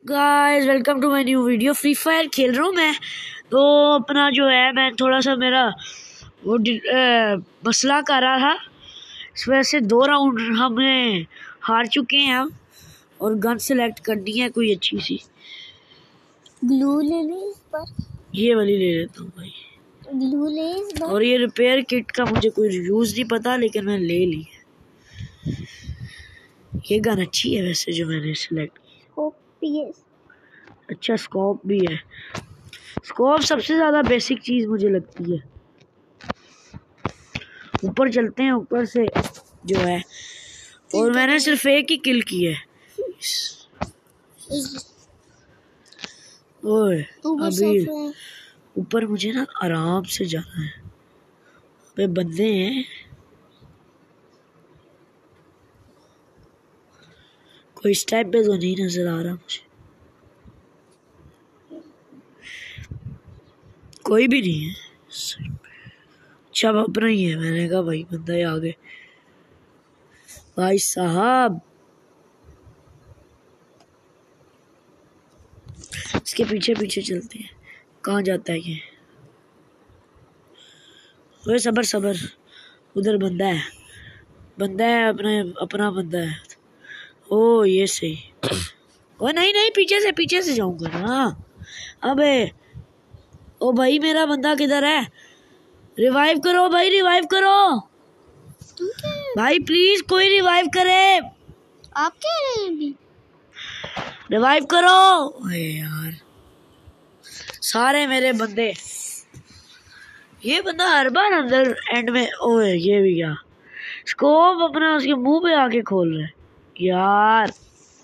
Guys welcome to my new video. Free fire खेल रहा हूँ मैं। तो अपना जो है मैं थोड़ा सा मेरा वो मसला कर रहा था। इस वजह से 2 राउंड हमने हार चुके हैं हम, और गन सेलेक्ट करनी है कोई अच्छी सी। ग्लू ले ले इस पर। ये वाली ले लेता हूँ भाई। ग्लू ले इस पर। और ये रिपेयर किट का मुझे कोई यूज नहीं पता, लेकिन मैं ले ली। ये गन अच्छी है वैसे जो मैंने सिलेक्ट की। अच्छा स्कोप भी है। स्कोप सबसे ज्यादा बेसिक चीज मुझे लगती है। ऊपर चलते हैं, ऊपर से जो है। और मैंने सिर्फ एक ही किल की है। ओए अभी ऊपर मुझे ना आराम से जाना है। पे बंदे हैं, कोई इस टाइप पे तो नहीं नजर आ रहा मुझे। कोई भी नहीं है। अच्छा अपना ही है। मैंने कहा भाई बंदा ही आगे। भाई साहब इसके पीछे पीछे चलते हैं। कहाँ जाता है ये? ओए सबर सबर, उधर बंदा है। बंदा है, अपना बंदा है। ओ ये सही। ओ नहीं नहीं, पीछे से जाऊंगा ना। अबे ओ भाई मेरा बंदा किधर है? रिवाइव करो भाई, रिवाइव करो भाई, प्लीज कोई रिवाइव करे। आप कह रहे हैं अभी? रिवाइव करो। अरे यार सारे मेरे बंदे। ये बंदा हर बार अंदर एंड में। ओए ये भी क्या स्कोप अपना उसके मुंह पे आके खोल रहा है यार।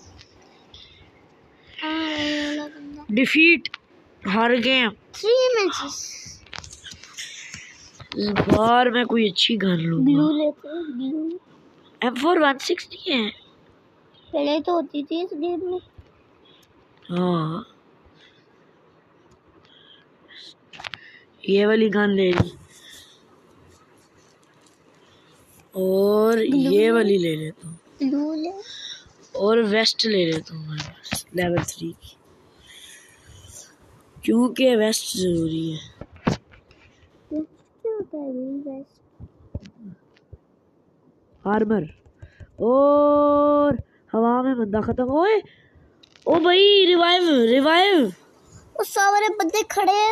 डिफीट, हार गए 3 मैचेस। इस बार मैं कोई अच्छी गन लूंगा। ग्लू लेते हैं। ग्लू M4 160 है। पहले तो होती थी इस गेम में। हाँ ये वाली गन ले ली, और ये वाली ले लेता हूँ। ग्लू ले और वेस्ट ले लेता हूँ मैं बस, लेवल 3 की, क्योंकि वेस्ट जरूरी है। आर्मर और हवा में बंदा खत्म। ओए ओ भाई रिवाइव रिवाइव। वो सारे बंदे खड़े हैं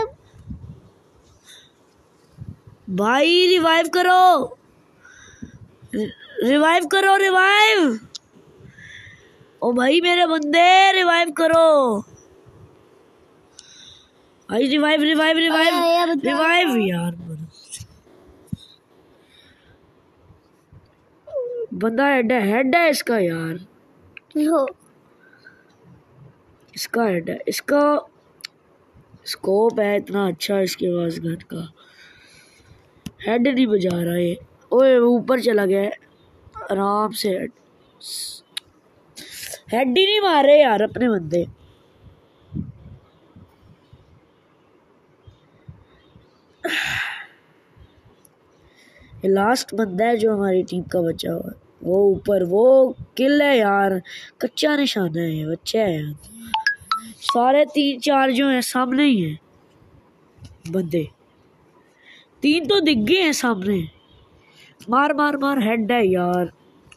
भाई, रिवाइव करो, रिवाइव करो, रिवाइव। ओ भाई मेरे बंदे रिवाइव करो भाई, रिवाइव रिवाइव रिवाइव रिवाइव। यार बंदा हेड है इसका यार। इसका हेड है, इसका स्कोप है इतना अच्छा इसके पास। गन का हेड नहीं बजा रहा है। ओए ऊपर चला गया आराम से। हेड ही नहीं मार रहे यार अपने बंदे। ये लास्ट बंदा है जो हमारी टीम का बचा हुआ है। वो ऊपर वो किल है यार, कच्चा निशाना है, ये बच्चा है यार। सारे 3-4 जो है सामने ही है बंदे। 3 तो दिख गए हैं सामने। मार मार मार, हेड है यार।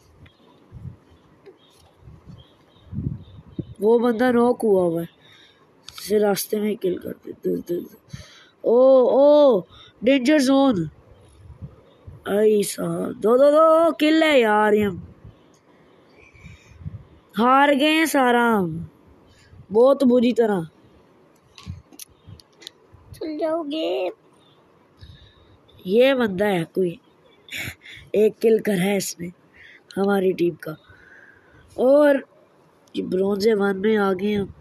वो बंदा नॉक हुआ है, इसे रास्ते में किल कर दे। ओ ओ डेंजर जोन। ऐसा दो किल है यार। ये हार गए हैं सारा हम, बहुत बुरी तरह। चल जाओगे। ये बंदा है कोई, एक किल करा है इसने हमारी टीम का। और ये ब्रॉन्जे 1 में आ गए हम।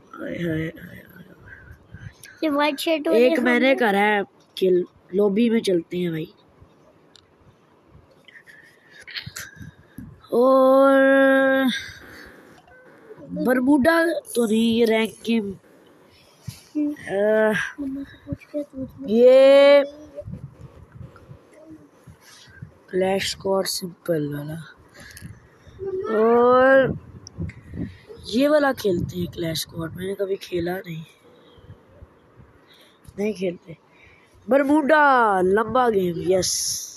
ये वाइट शर्ट एक मैंने करा है किल। लॉबी में चलते हैं भाई। और बरमूडा तो नहीं, ये रैंक की। ये फ्लैश स्क्वाड सिंपल वाला। और ये वाला खेलते हैं क्लैश स्क्वाड, मैंने कभी खेला नहीं खेलते। बरमूडा लंबा गेम, यस।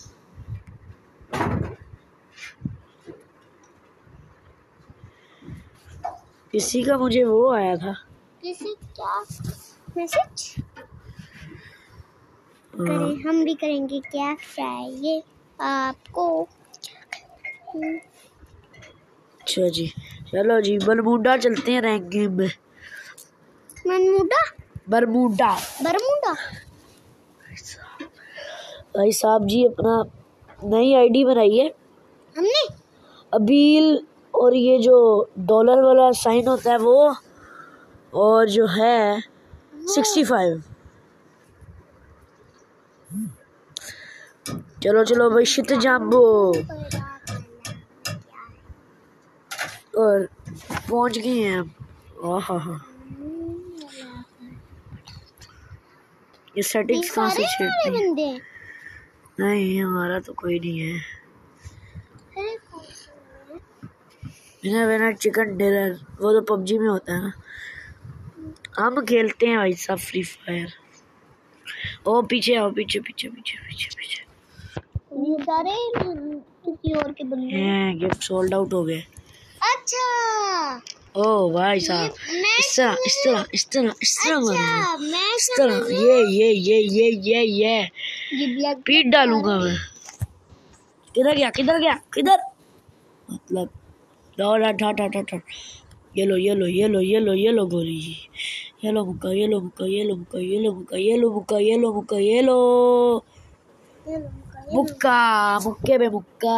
किसी का मुझे वो आया था, किसी क्या मैसेज करें, हम भी करेंगे। क्या चाहिए आपको? अच्छा जी, चलो जी बरमूडा चलते हैं रैंक गेम में। मनमुडा बरमूडा बरमूडा। भाई साहब जी अपना नई आईडी बनाई है हमने अबील, और ये जो डॉलर वाला साइन होता है वो, और जो है 65। चलो चलो भाई शिट जाम्बो, और पहुंच गए हैं हम। आहा, ये सेटिंग्स कहाँ से छेड़ते हैं? बंदे हैं। नहीं हमारा तो कोई नहीं है। अरे कौन सा है? बिना बिना चिकन डिनर वो तो पबजी में होता है ना। हम खेलते हैं भाई साहब फ्री फायर। ओ पीछे आओ, पीछे पीछे पीछे पीछे पीछे। ये सारे किसी और के बंदे हैं। हैं गिफ्ट सोल्ड आउट हो गए। अच्छा ओ भाई साहब, मैं इस तरह इस तरह इस तरह इस तरह मारूंगा, मैं इस तरह ये ब्लैक पीट डालूंगा मैं। किधर गया किधर गया किधर, मतलब डॉलर ठा ठा ठा ठा। Yellow yellow yellow yellow yellow गोली, येलो मुक्का येलो मुक्का येलो मुक्का येलो मुक्का येलो मुक्का येलो मुक्का येलो मुक्का, मुक्के पे मुक्का।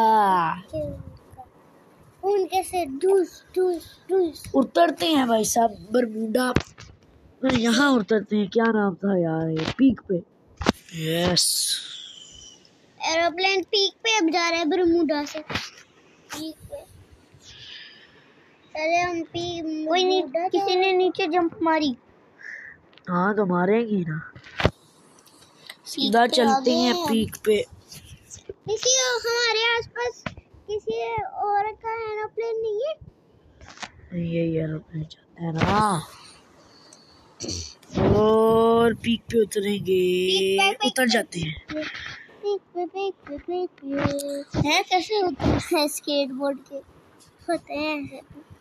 उनके से डूस डूस डूस उतरते हैं भाई साहब बरमूडा, यहाँ उतरते हैं। क्या नाम था यार ये, पीक पे, यस। एरोप्लेन पीक पे अब जा रहा है बरमूडा से पीक पे। चले हम पीक, कोई नहीं, किसी ने नीचे जंप मारी। हाँ तो मारेंगी ना, सीधा चलते हैं पीक पे। किसी हमारे आसपास किसी और का एरोप्लेन नहीं है? ये एरोप्लेन चलता है ना, और पीक पे उतरेंगे, उतर जाते हैं। है कैसे होते हैं? स्केटबोर्ड के होते हैं ऐसे।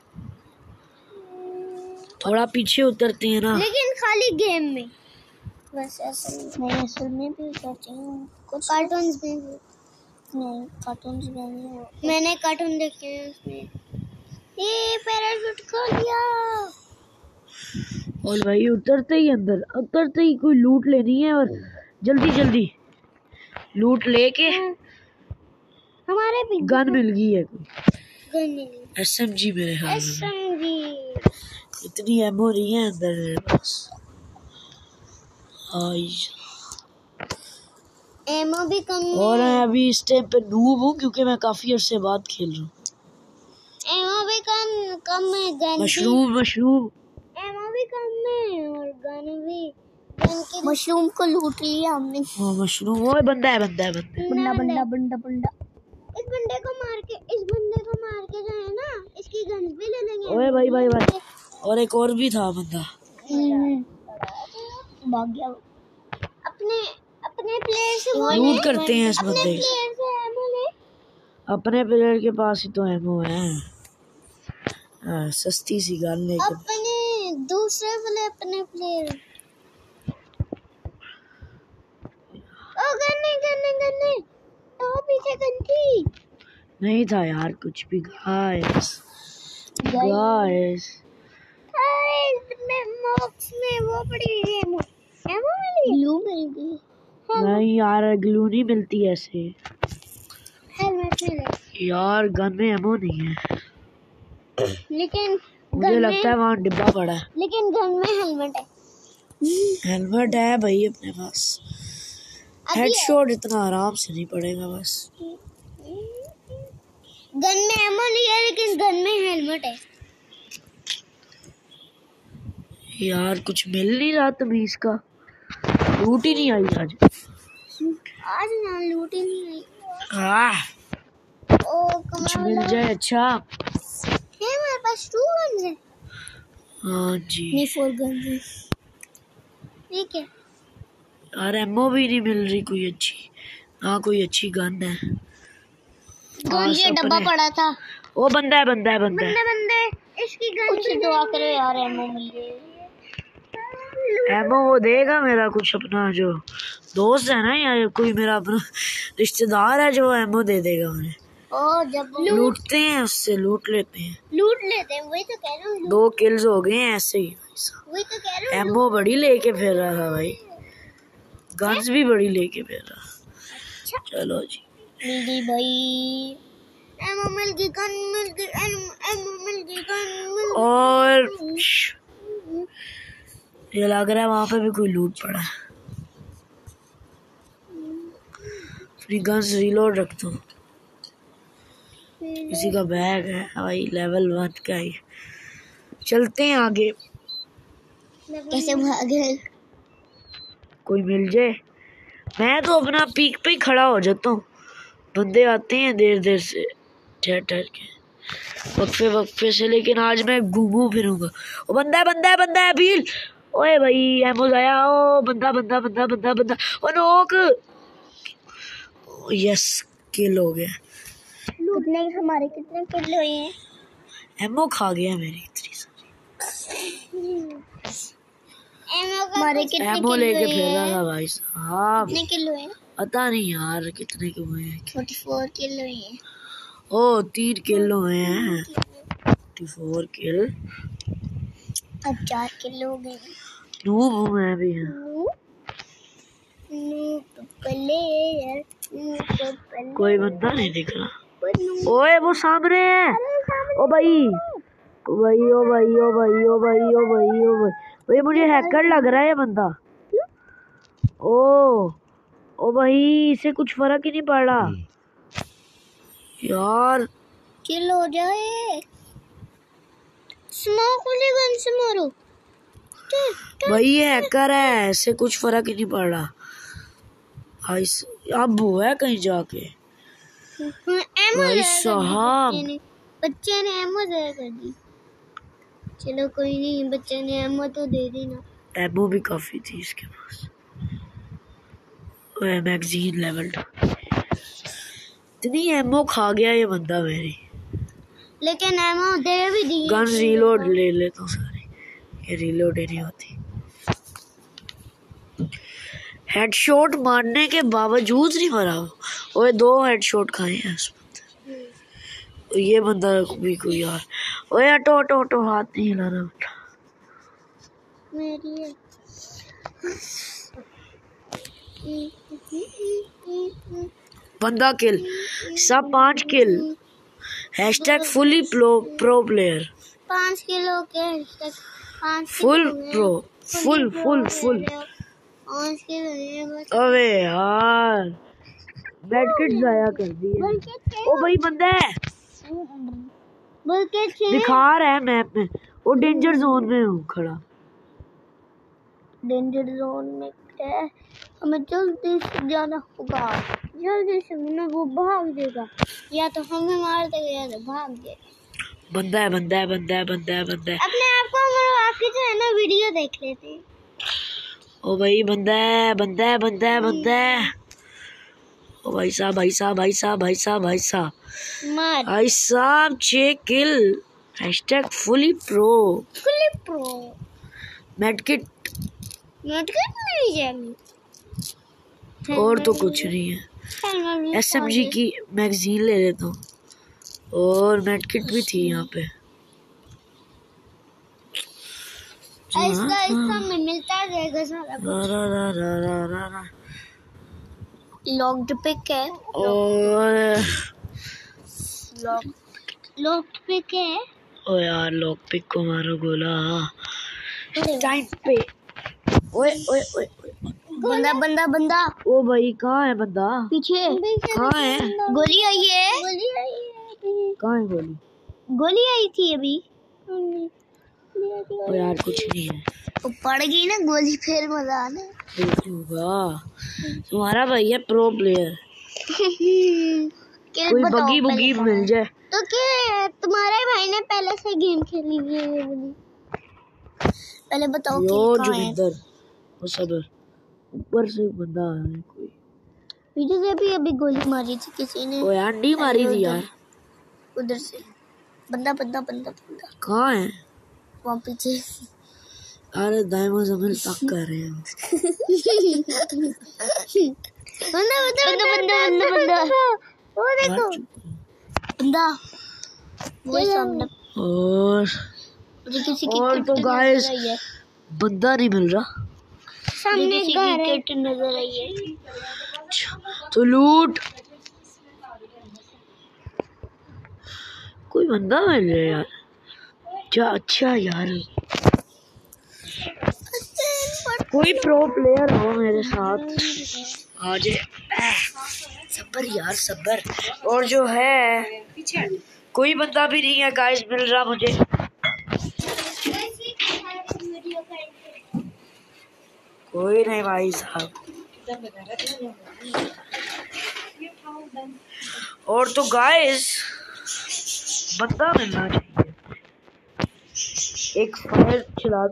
थोड़ा पीछे उतरते हैं ना, लेकिन खाली गेम में, वैसे असल में भी उतरते हैं कुछ कार्टून्स में भी। नहीं कार्टून्स में नहीं, मैंने कार्टून देखे हैं उसमें। ये पैराशूट खोल दिया। और भाई उतरते ही अंदर, उतरते ही कोई लूट लेनी है, और जल्दी जल्दी लूट लेके हमारे भी गन मिल गई है, गन SMG मेरे हाथ में। SMG इतनी एमो रही है अंदर मेरे पास। एमो भी कम है। और मैं अभी इस टाइम पे नूब हूँ क्योंकि मैं काफी अरसे बाद खेल रहा हूँ। एमो भी कम है, गन मशरूम मशरूम एमो भी कम है, और गन भी। गन की मशरूम को लूट लिया हमने। हाँ मशरूम, वो बंदा है बंदा है बंदा है। बंदा बंदा बंदा बंदा। इस बंदे को मार के जो है ना, इसकी गन्स भी ले लेंगे। ओए भाई भाई भाई, और एक और भी था बंदा, भाग गया। अपने प्लेयर से लूट करते हैं इस बंदे प्लेयर से एमो ले। अपने प्लेयर के पास ही तो एमो है। सस्ती सी गन लेकर अपने दूसरे वाले अपने प्लेयर। ओ गन्ने तो पीछे गन थी। नहीं था यार कुछ भी। गाइस में बॉक्स में वो पड़ी हुई है एमो मिली, ग्लू मिल गई। नहीं यार ग्लू नहीं मिलती ऐसे हेलमेट मिले यार, गन में एमो नहीं है। लेकिन मुझे लगता है वहाँ डिब्बा पड़ा है। लेकिन गन में हेलमेट है। हेलमेट है भाई अपने पास। हेडशॉट इतना आराम से नहीं पड़ेगा बस। गन में एमो नहीं है, लेकिन गन में हेलमेट है। यार कुछ मिल नहीं रहा तमीज का, लूट ही नहीं आई आज ना लूट ही नहीं आई। कुछ मिल जाए अच्छा। है मेरे पास 2 गन्स है। हाँ जी। नहीं 4 गन्स ठीक है यार एमओ भी नहीं मिल रही कोई अच्छी, हाँ कोई अच्छी गन है। गन ये डब्बा पड़ा था। वो बंदा है बंदा है बंदा है। बंदे इसकी गन कुछ दुआ करो यार एमओ मिल जाए। एमओ वो देगा मेरा कुछ अपना जो दोस्त है ना या कोई मेरा अपना रिश्तेदार है जो एमओ दे देगा मुझे। ओ जब लूटते हैं उससे, लूट लेते हैं वही तो कह रहा हूँ 2 किल्स हो गए हैं ऐसे ही। वही तो कह रहा हूँ एमओ बड़ी लेके फिर रहा था भाई, गन्स भी बड़ी लेके फिर रहा। चलो जी मिल गई भाई एमओ मिल गई गन मिल गई एमओ मिल गई गन और ये लग रहा है वहां पे भी कोई लूट पड़ा है। अपनी गन्स रीलोड रखता हूँ। किसी का बैग है भाई लेवल 1 का ही। चलते हैं आगे। कैसे भागे कोई मिल जाए। मैं तो अपना पीक पे ही खड़ा हो जाता हूँ, बंदे आते हैं देर देर से ठहर ठहर के वक्फे से, लेकिन आज मैं घूमू फिरूंगा। वो बंदा है बंदा है बंदा है भील। ओए भाई एमो आया। ओ बंदा बंदा बंदा बंदा बंदा ओ नोक। यस किल हो गया। हमारे कितने किल हुए हैं? एमो खा गया मेरी इतनी सारी। हमारे कितने एमो लेके फिर रहा था भाई साहब। कितने किल हुए हैं? पता नहीं यार कितने के हुए हैं। 44 किल हुए हैं। ओ 3 किल हुए हैं। 44 किल। अब 4 किल हो गए। नूब हूँ मैं भी। कोई बंदा नहीं दिख रहा। ओए वो सामने है। ओ भाई ओ भाई ओ भाई ओ भाई ओ भाई ओ भाई ओ भाई भाई मुझे हैकर लग रहा है ये बंदा। ओ भाई इसे कुछ फर्क ही नहीं पड़ रहा यार। किल हो जाए। स्मोक वाली गन से मारो। भाई ये हैकर है, इससे कुछ फर्क ही नहीं पड़ रहा। अब वो है कहीं जाके। भाई साहब बच्चे ने एमो दे कर दी। चलो कोई नहीं, बच्चे ने एमो तो दे दी ना। एमो भी काफी थी इसके पास। Magazine level 2। इतनी एमो खा गया ये बंदा मेरी। लेकिन एमो दे भी दी। गन रीलोड ले लेता हूँ सारी, ये रीलोड ही नहीं होती। हेडशॉट मारने के बावजूद नहीं मरा वो। ओए 2 हेडशॉट खाए हैं उस बंदे। ये बंदा भी कोई यार। ओए हटो हटो हटो, हाथ नहीं हिलाना मेरी बंदा किल। सब 5 kill. Hashtag fully pro player. 5 kilo के hashtag 5 full pro full full full 5 kilo. अबे यार बैटकिट जाया कर दी है। ओ भाई बंदा है दिखा रहा है मैप में। वो डेंजर जोन में हूँ खड़ा। डेंजर जोन में है, हमें जल्दी से जाना होगा। जल्दी से वो भाग देगा, या तो हमें मार देगा या तो भाग जाएगा। बंदा है बंदा है बंदा है बंदा है बंदा है। अपने आप को मरवा के जो है ना वीडियो देख लेते हैं। ओ भाई बंदा है बंदा है बंदा है बंदा है। ओ भाई साहब भाई साहब भाई साहब भाई साहब भाई साहब मार भाई साहब 6 kill. Hashtag fully pro. Medkit नहीं जाएगी। और तो कुछ नहीं है। SMG की मैगजीन ले लेता हूँ, और मेडकिट भी थी यहाँ पे। ऐसा में मिलता रहेगा सारा। लॉक्ड पिक है और लॉक्ड पिक है। ओ यार लॉक पिक को मारो गोला टाइम पे। ओए ओए ओए बंदा बंदा बंदा। ओ भाई कहाँ है बंदा? पीछे कहाँ है? गोली आई है। कहाँ है गोली? गोली आई थी अभी। ओ यार कुछ नहीं है। वो पड़ गई ना गोली, फिर मजा आना। देखूंगा। तुम्हारा भैया प्रो प्लेयर। कोई बगी बुगी मिल जाए तो क्या तुम्हारे भाई ने पहले से गेम खेली हुई है। पहले बताओ यो कि कहाँ है। जोगिंदर वो सबर ऊपर से बंदा है कोई। पीछे से भी अभी गोली मारी थी किसी ने। ओ यार डी मारी थी यार। उधर से बंदा बंदा बंदा बंदा कहाँ है? वहाँ पीछे। अरे दाइमो जमीन तक कर रहे हैं। बंदा बंदा बंदा बंदा बंदा वो देखो बंदा वो सामने। और तो गाइस बंदा नहीं मिल रहा। सामने विकेट नजर आई है। तो लूट कोई बंदा मिल रहा है यार। क्या अच्छा यार कोई प्रो प्लेयर हो मेरे साथ आ जाए। सब्र यार सब्र। और जो है कोई बंदा भी नहीं है गाइस मिल रहा मुझे। कोई नहीं भाई साहब। और तो गाइस बंदा मिलना चाहिए। एक फायर चला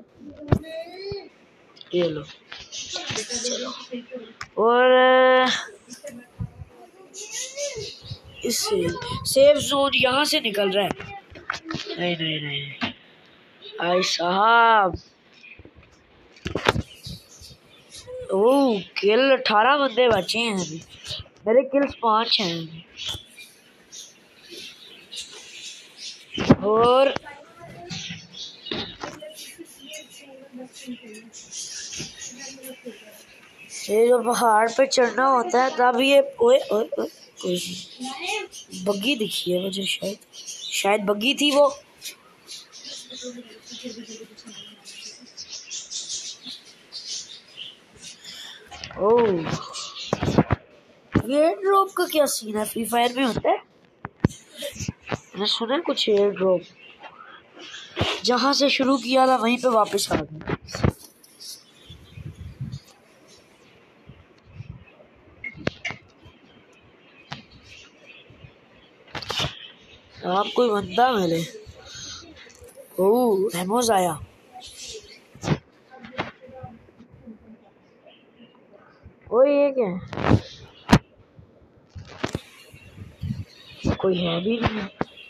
ये लो। चलो और इससे सेफ जोन यहाँ से निकल रहा है। नहीं नहीं नहीं भाई साहब। ओह किल 18 बंदे बचे हैं अभी। मेरे किल्स 5 हैं और ये जो पहाड़ पे चढ़ना होता है तब ये ओए ओए ओए कोई बग्गी दिखी है मुझे। शायद बग्गी थी वो। ओह एयर ड्रॉप का क्या सीन है? फ्री फायर में होता है? मैंने सुना है कुछ एयर ड्रॉप जहां से शुरू किया था वहीं पे वापस आ गया। आप कोई बंदा मिले। ओह रेमोस आया। ओए ये क्या है? कोई है भी नहीं।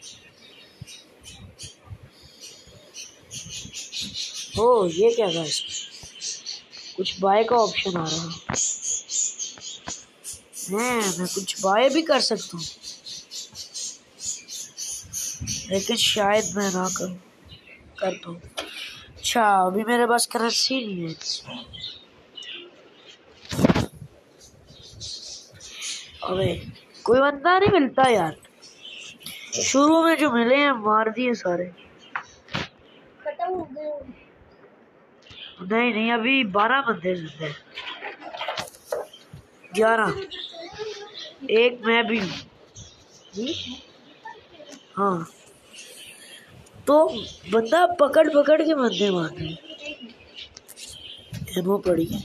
ओ ये क्या था? कुछ बाय का ऑप्शन आ रहा है। मैं कुछ बाय भी कर सकता हूँ लेकिन शायद मैं ना कर पाऊँ। अच्छा अभी मेरे पास करेंसी नहीं है। अबे कोई बंदा नहीं मिलता यार। शुरू में जो मिले हैं मार दिए सारे। नहीं नहीं अभी 12 बंदे जिंदे हैं। 11 एक मैं भी हूँ। हाँ तो बंदा पकड़ पकड़ के बंदे मारते हैं। एमो पड़ी है।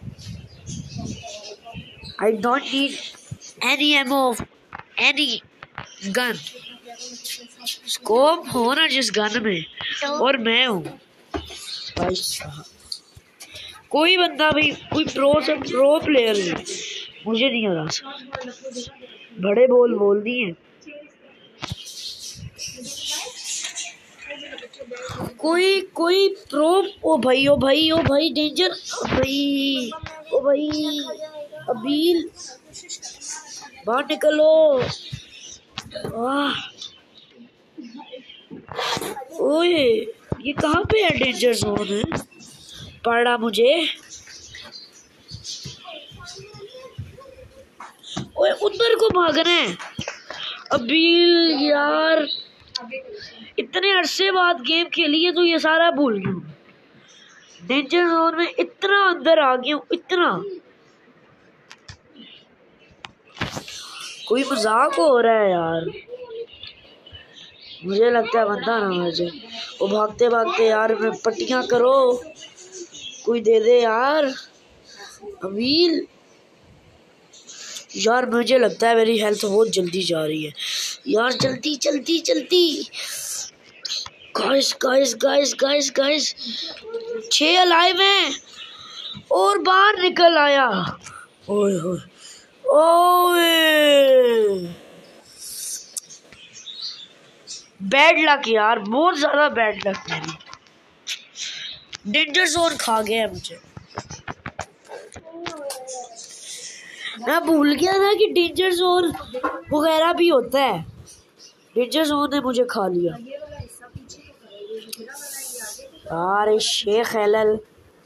I don't need any ammo of any gun। Scope हो ना जिस गन में और मैं हूँ भाई साहब। कोई बंदा भी कोई प्रो प्लेयर नहीं मुझे नहीं हरा सकता। बड़े बोल दिए। कोई प्रो ओ भाई डेंजर भाई। ओ भाई अबील बाहर निकलो। ओए ये कहाँ पे है? डेंजर जोन है पड़ा मुझे। ओए उधर को भागना है अबील यार। इतने अरसे बाद गेम खेली है तो ये सारा भूल गया हूँ। डेंजर जोन में इतना अंदर आ गया हूँ इतना। कोई मजाक हो रहा है यार। मुझे लगता है बंदा ना मुझे वो भागते भागते यार मैं पट्टियां करो कोई दे दे यार। अबील यार मुझे लगता है मेरी हेल्थ बहुत जल्दी जा रही है यार। जल्दी गाइस 6 अलाइव हैं और बाहर निकल आया। ओए ओए ओए, बैड लक यार, बहुत ज्यादा बैड लक मेरी। डेंजर जोन खा गया मुझे। मैं भूल गया था कि डेंजर जोन वगैरह भी होता है। डेंजर जोन ने मुझे खा लिया। अरे शेख एलएल,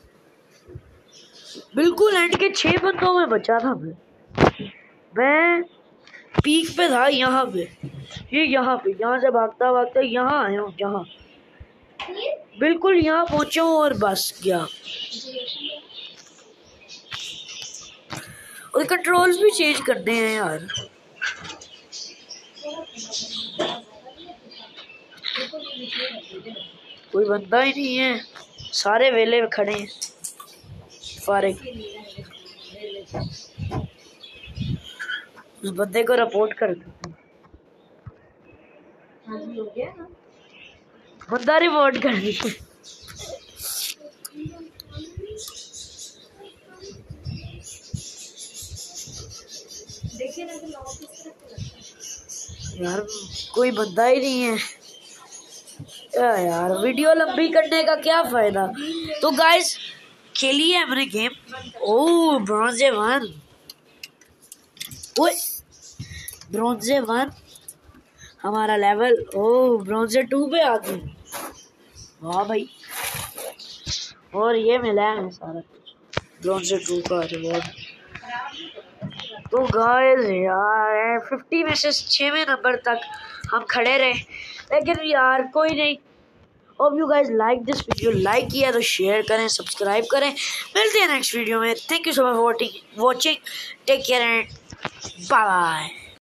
बिल्कुल एंड के 6 बंदों में बचा था मैं पीक पे था यहाँ पे। ये यहाँ पे, यहाँ से भागता भागता यहाँ आया हूँ, यहाँ बिल्कुल यहाँ पहुंचा हूँ और बस गया। और कंट्रोल्स भी चेंज करने हैं यार। कोई बंदा ही नहीं है, सारे वेले में खड़े हैं फारिग। उस बंदे को रिपोर्ट कर दो। बंदा रिपोर्ट कर दी। यार कोई बंदा ही नहीं है यार, वीडियो लंबी करने का क्या फायदा। तो गाइस खेली है हमने गेम। ओह ब्रॉन्जे 1, ओए ब्रॉन्जे 1 हमारा लेवल। ओह ब्रॉन्जे 2 पे आ गए, वाह भाई। और ये मिला है सारा कुछ ब्रॉन्जे 2 का रिवॉर्ड। तो गाइस यार 50 में से 6वें नंबर तक हम खड़े रहे, लेकिन यार कोई नहीं। Hope you guys like this video, like किया तो शेयर करें, सब्सक्राइब करें। मिलते हैं नेक्स्ट वीडियो में। Thank you so much for watching, take care and bye bye.